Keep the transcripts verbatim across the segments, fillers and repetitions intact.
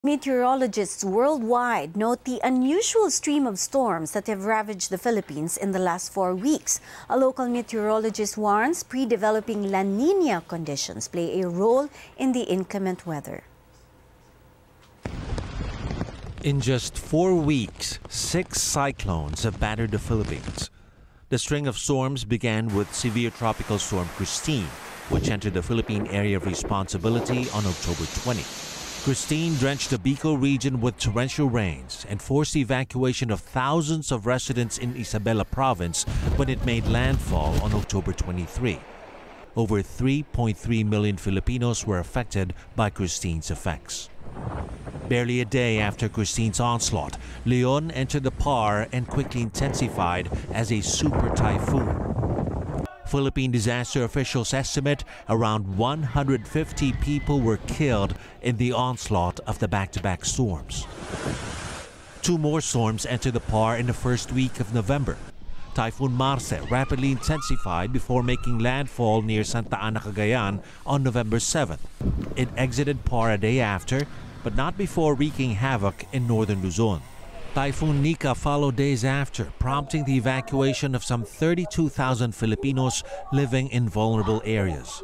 Meteorologists worldwide note the unusual stream of storms that have ravaged the Philippines in the last four weeks. A local meteorologist warns pre-developing La Nina conditions play a role in the inclement weather. In just four weeks, six cyclones have battered the Philippines. The string of storms began with severe tropical storm Christine, which entered the Philippine area of responsibility on October twentieth. Christine drenched the Bicol region with torrential rains and forced the evacuation of thousands of residents in Isabela province when it made landfall on October twenty-third. Over three point three million Filipinos were affected by Christine's effects. Barely a day after Christine's onslaught, Leon entered the P A R and quickly intensified as a super typhoon. Philippine disaster officials estimate around one hundred fifty people were killed in the onslaught of the back-to-back storms. Two more storms entered the P A R in the first week of November. Typhoon Marce rapidly intensified before making landfall near Santa Ana, Cagayan on November seventh. It exited P A R a day after, but not before wreaking havoc in northern Luzon. Typhoon Nika followed days after, prompting the evacuation of some thirty-two thousand Filipinos living in vulnerable areas.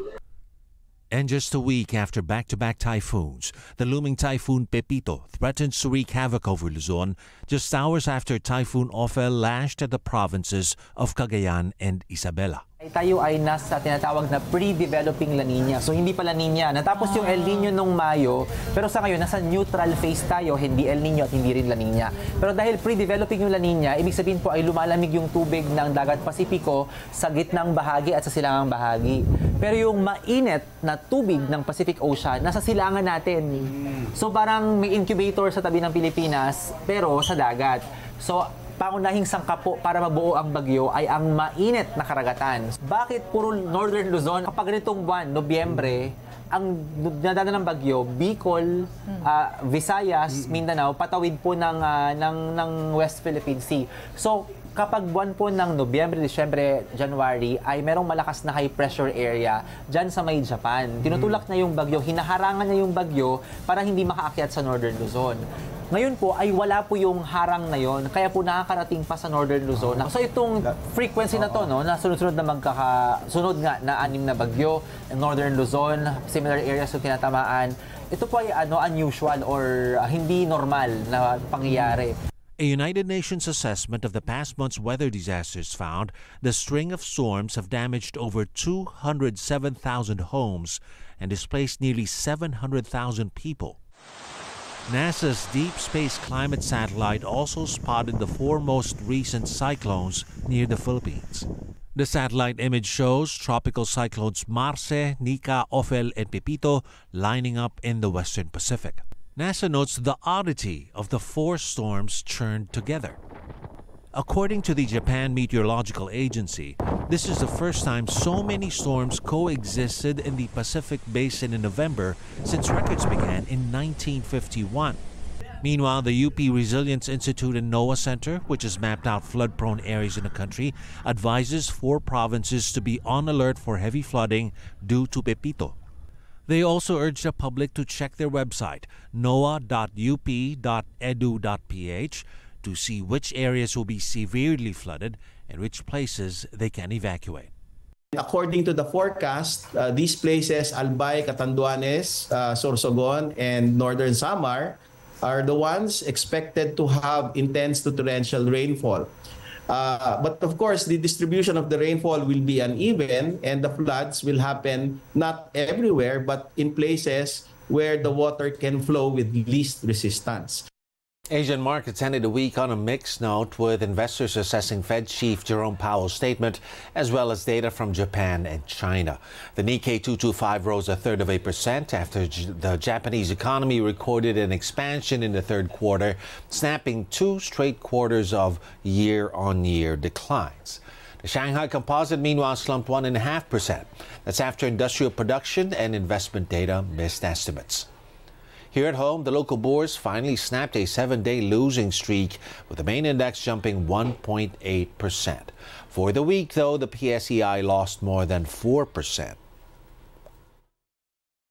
And just a week after back-to-back typhoons, the looming Typhoon Pepito threatens to wreak havoc over Luzon just hours after Typhoon Ophel lashed at the provinces of Cagayan and Isabela. Tayo ay nasa tinatawag na pre-developing La Nina. So hindi pa La Nina. Natapos yung El Nino nung Mayo, pero sa ngayon nasa neutral phase tayo, hindi El Nino at hindi rin La Nina. Pero dahil pre-developing yung La Nina, ibig sabihin po ay lumalamig yung tubig ng dagat Pasipiko sa gitnang bahagi at sa silangang bahagi. Pero yung mainit na tubig ng Pacific Ocean, nasa silangan natin. So parang may incubator sa tabi ng Pilipinas, pero sa dagat. So pangunahing sangkapo para mabuo ang bagyo ay ang mainit na karagatan. Bakit puro Northern Luzon? Kapag ganitong buwan, Nobyembre, ang nadadaan ng bagyo, Bicol, uh, Visayas, Mindanao, patawid po ng, uh, ng, ng West Philippine Sea. So, kapag buwan po ng Nobyembre, Disyembre, January, ay merong malakas na high pressure area dyan sa may Japan. Tinutulak na yung bagyo, hinaharangan na yung bagyo para hindi makaakyat sa Northern Luzon. Ngayon po ay wala po yung harang na yon, kaya po nakakarating pa sa Northern Luzon. So itong frequency na to, no, na sunod-sunod na magkakasunod nga na anim na bagyo, Northern Luzon, similar areas yung kinatamaan, ito po ay ano, unusual or uh, hindi normal na pangyayari. A United Nations assessment of the past month's weather disasters found the string of storms have damaged over two hundred seven thousand homes and displaced nearly seven hundred thousand people. NASA's Deep Space Climate Satellite also spotted the four most recent cyclones near the Philippines. The satellite image shows tropical cyclones Marce, Nika, Ophel, and Pepito lining up in the western Pacific. NASA notes the oddity of the four storms churned together. According to the Japan Meteorological Agency, this is the first time so many storms coexisted in the Pacific Basin in November since records began in nineteen fifty-one. Meanwhile, the U P Resilience Institute and NOAA Center, which has mapped out flood-prone areas in the country, advises four provinces to be on alert for heavy flooding due to Pepito. They also urge the public to check their website, noaa dot u p dot e d u dot p h, to see which areas will be severely flooded and which places they can evacuate. According to the forecast, uh, these places, Albay, Catanduanes, uh, Sorsogon, and Northern Samar, are the ones expected to have intense to torrential rainfall. Uh, but of course, the distribution of the rainfall will be uneven and the floods will happen not everywhere, but in places where the water can flow with least resistance. Asian markets ended the week on a mixed note, with investors assessing Fed Chief Jerome Powell's statement as well as data from Japan and China. The Nikkei two twenty-five rose a third of a percent after the Japanese economy recorded an expansion in the third quarter, snapping two straight quarters of year-on-year declines. The Shanghai Composite, meanwhile, slumped one point five percent. That's after industrial production and investment data missed estimates. Here at home, the local bourse finally snapped a seven-day losing streak, with the main index jumping one point eight percent. For the week, though, the P S E I lost more than four percent.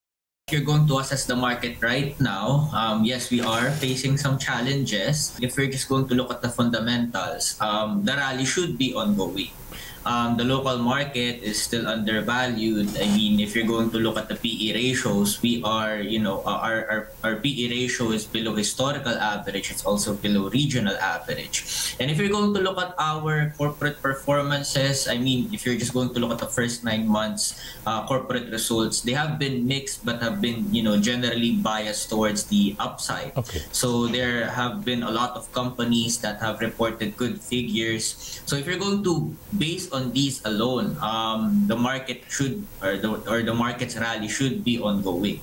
If you're going to assess the market right now, um, yes, we are facing some challenges. If we're just going to look at the fundamentals, um, the rally should be ongoing. Um, the local market is still undervalued. I mean, if you're going to look at the P E ratios, we are, you know, our, our, our P E ratio is below historical average. It's also below regional average. And if you're going to look at our corporate performances, I mean, if you're just going to look at the first nine months uh, corporate results, they have been mixed but have been, you know, generally biased towards the upside. Okay. So there have been a lot of companies that have reported good figures. So if you're going to base on these alone, um, the market should, or the, or the market's rally should be ongoing.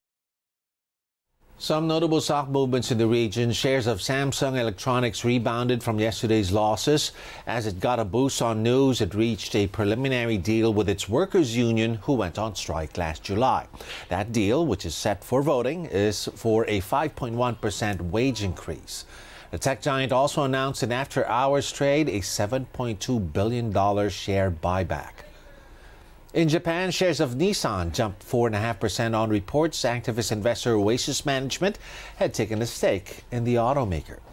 Some notable stock movements in the region. Shares of Samsung Electronics rebounded from yesterday's losses as it got a boost on news it reached a preliminary deal with its workers' union who went on strike last July. That deal, which is set for voting, is for a five point one percent wage increase. The tech giant also announced in after-hours trade a seven point two billion dollars share buyback. In Japan, shares of Nissan jumped four point five percent on reports activist investor Oasis Management had taken a stake in the automaker.